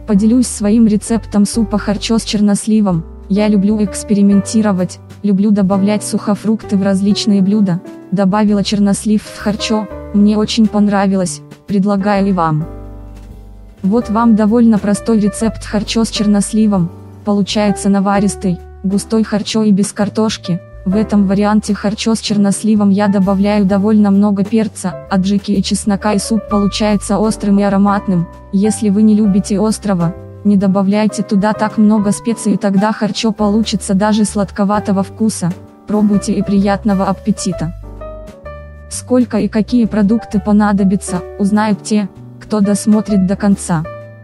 Поделюсь своим рецептом супа харчо с черносливом. Я люблю экспериментировать, люблю добавлять сухофрукты в различные блюда. Добавила чернослив в харчо, мне очень понравилось, предлагаю и вам. Вот вам довольно простой рецепт харчо с черносливом. Получается наваристый, густой харчо и без картошки. В этом варианте харчо с черносливом я добавляю довольно много перца, аджики и чеснока, и суп получается острым и ароматным. Если вы не любите острого, не добавляйте туда так много специй, и тогда харчо получится даже сладковатого вкуса. Пробуйте и приятного аппетита! Сколько и какие продукты понадобятся, узнают те, кто досмотрит до конца.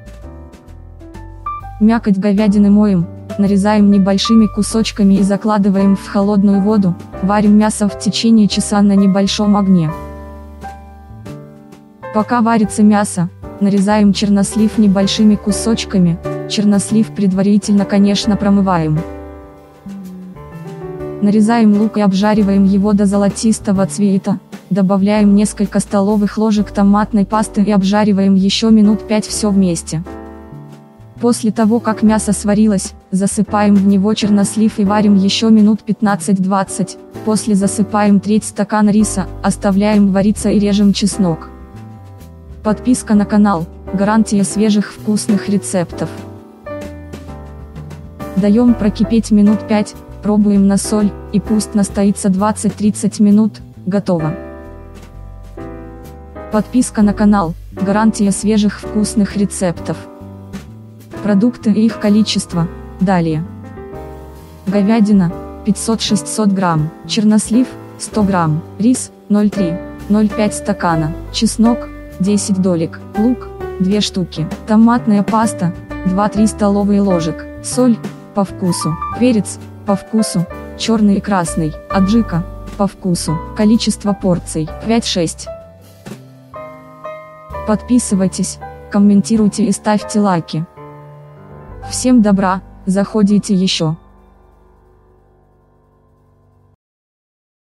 Мякоть говядины моем, нарезаем небольшими кусочками и закладываем в холодную воду, варим мясо в течение часа на небольшом огне. Пока варится мясо, нарезаем чернослив небольшими кусочками, чернослив предварительно, конечно, промываем. Нарезаем лук и обжариваем его до золотистого цвета, добавляем несколько столовых ложек томатной пасты и обжариваем еще минут 5 все вместе. После того, как мясо сварилось, засыпаем в него чернослив и варим еще минут 15-20, после засыпаем треть стакана риса, оставляем вариться и режем чеснок. Подписка на канал, гарантия свежих вкусных рецептов. Даем прокипеть минут 5, пробуем на соль, и пусть настоится 20-30 минут, готово. Подписка на канал, гарантия свежих вкусных рецептов. Продукты и их количество, далее. Говядина, 500-600 грамм, чернослив, 100 грамм, рис, 0,3-0,5 стакана, чеснок, 10 долек, лук, 2 штуки, томатная паста, 2-3 столовые ложек, соль, по вкусу, перец, по вкусу, черный и красный, аджика, по вкусу, количество порций, 5-6. Подписывайтесь, комментируйте и ставьте лайки. Всем добра, заходите еще.